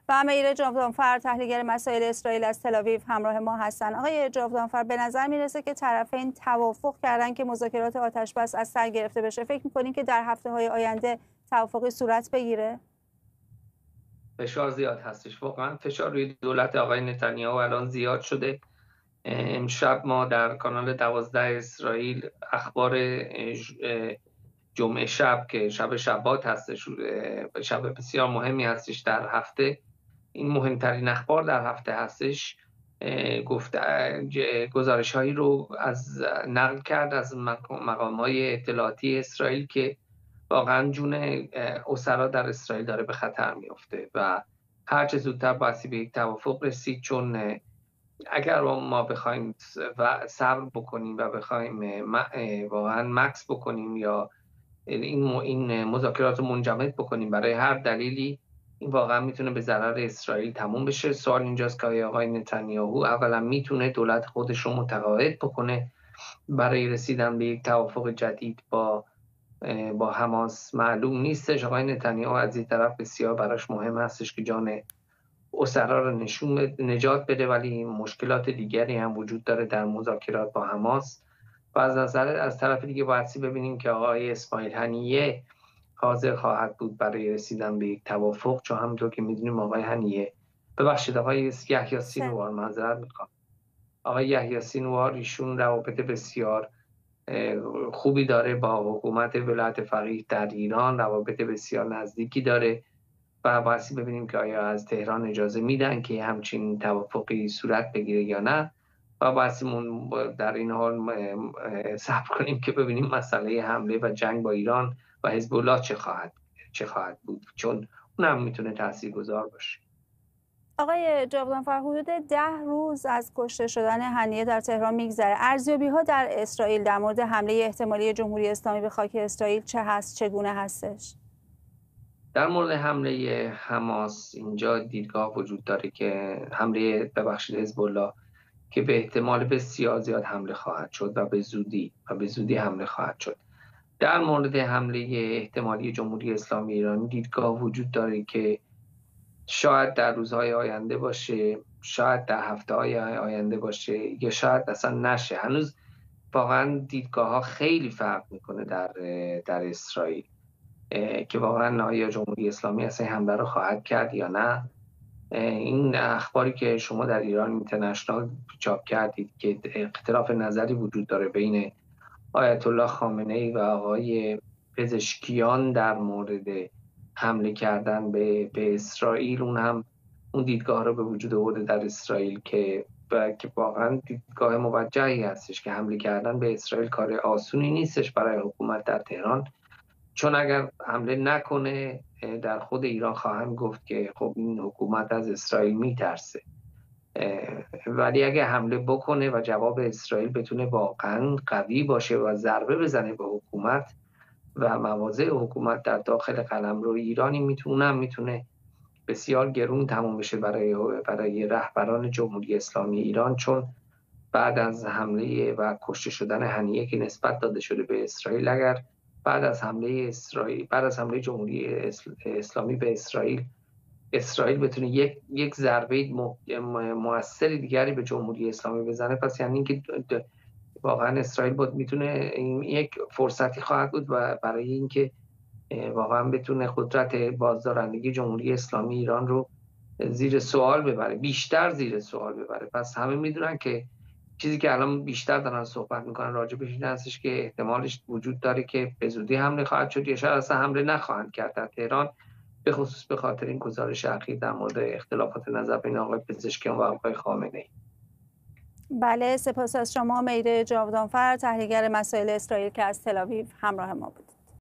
و میر جاودانفر تحلیلگر مسائل اسرائیل از تل‌آویو همراه ما هستند. آقای جاودانفر، به نظر میرسه که طرفین توافق کردن که مذاکرات آتش‌بس از سر گرفته بشه. فکر می‌کنین که در هفته‌های آینده توافقی صورت بگیره؟ فشار زیاد هستش، واقعا فشار روی دولت آقای نتانیاهو الان زیاد شده. امشب ما در کانال 12 اسرائیل اخبار جمعه شب که شب شبات هستش، شب بسیار مهمی هستش در هفته، این مهمترین اخبار در هفته هستش، گزارش هایی رو نقل کرد از مقام های اطلاعاتی اسرائیل که واقعا جون اسرا در اسرائیل داره به خطر میفته و هرچه زودتر بایستی به یک توافق رسید، چون اگر ما بخوایم صبر بکنیم و بخوایم واقعا مکث بکنیم یا این مذاکرات رو منجمد بکنیم برای هر دلیلی، این واقعا میتونه به ضرر اسرائیل تموم بشه. سوال اینجاست که آقای نتانیاهو اولا میتونه دولت خودش رو متقاعد بکنه برای رسیدن به یک توافق جدید با حماس. معلوم نیستش. آقای نتانیاهو از این طرف بسیار براش مهم هستش که جان اسرا رو نجات بده، ولی مشکلات دیگری هم وجود داره در مذاکرات با حماس و از طرف دیگه باید ببینیم که آقای اسماعیل هنیه حاضر خواهد بود برای رسیدن به یک توافق، چون همونطور که میدونیم آقای هنیه آقای یحیی سینوار، معذرت میخوام، آقای یحیی سینوار ایشون روابط بسیار خوبی داره با حکومت ولایت فقیه در ایران، روابط بسیار نزدیکی داره و باید ببینیم که آیا از تهران اجازه میدن که همچین توافقی صورت بگیره یا نه و باید در این حال صبر کنیم که ببینیم مسئله حمله و جنگ با ایران و حزب الله چه خواهد بود، چون اون هم میتونه تاثیرگذار باشه. آقای جاودانفر، حدود 10 روز از کشته شدن هنیه در تهران میگذره. ارزیابی‌ها در اسرائیل در مورد حمله احتمالی جمهوری اسلامی به خاک اسرائیل چگونه هستش؟ در مورد حمله حماس اینجا دیدگاه وجود داره که حزب الله که به احتمال بسیار زیاد حمله خواهد شد و به زودی حمله خواهد شد. در مورد حمله احتمالی جمهوری اسلامی ایران دیدگاه وجود داره که شاید در روزهای آینده باشه، شاید در هفته‌های آینده باشه یا شاید اصلا نشه. هنوز واقعا دیدگاه ها خیلی فرق میکنه در اسرائیل که واقعا آیا جمهوری اسلامی اصلا حمله رو خواهد کرد یا نه. این اخباری که شما در ایران اینترنشنال چاپ کردید که اختلاف نظری وجود داره بین آیت الله خامنه‌ای و آقای پزشکیان در مورد حمله کردن به اسرائیل، اون دیدگاه رو به وجود آورده در اسرائیل که واقعا دیدگاه موجهی هستش که حمله کردن به اسرائیل کار آسونی نیستش برای حکومت در تهران، چون اگر حمله نکنه در خود ایران خواهند گفت که خب این حکومت از اسرائیل میترسه، ولی اگه حمله بکنه و جواب اسرائیل بتونه واقعا قوی باشه و ضربه بزنه به حکومت و مواضع حکومت در داخل قلمرو ایرانی میتونه بسیار گرون تموم بشه برای رهبران جمهوری اسلامی ایران، چون بعد از حمله و کشته شدن هنیه که نسبت داده شده به اسرائیل، اگر بعد از حمله جمهوری اسلامی به اسرائیل بتونه یک ضربه مؤثر دیگری به جمهوری اسلامی بزنه، پس یعنی اینکه واقعا اسرائیل میتونه یک فرصتی خواهد بود و برای اینکه واقعا بتونه قدرت بازدارندگی جمهوری اسلامی ایران رو زیر سوال ببره، بیشتر زیر سوال ببره. پس همه میدونن که چیزی که الان بیشتر دارن صحبت میکنن راجع بهش این هستش که احتمالش وجود داره که به زودی حمله خواهد شد یا شاید اصلا حمله نخواهند کرد در تهران، به خصوص به خاطر این گزارش اخیر در مورد اختلافات نظر بین آقای پزشکیان و آقای خامنه‌ای. بله، سپاس از شما میر جاودانفر، تحلیلگر مسائل اسرائیل که از تل‌آویو همراه ما بود.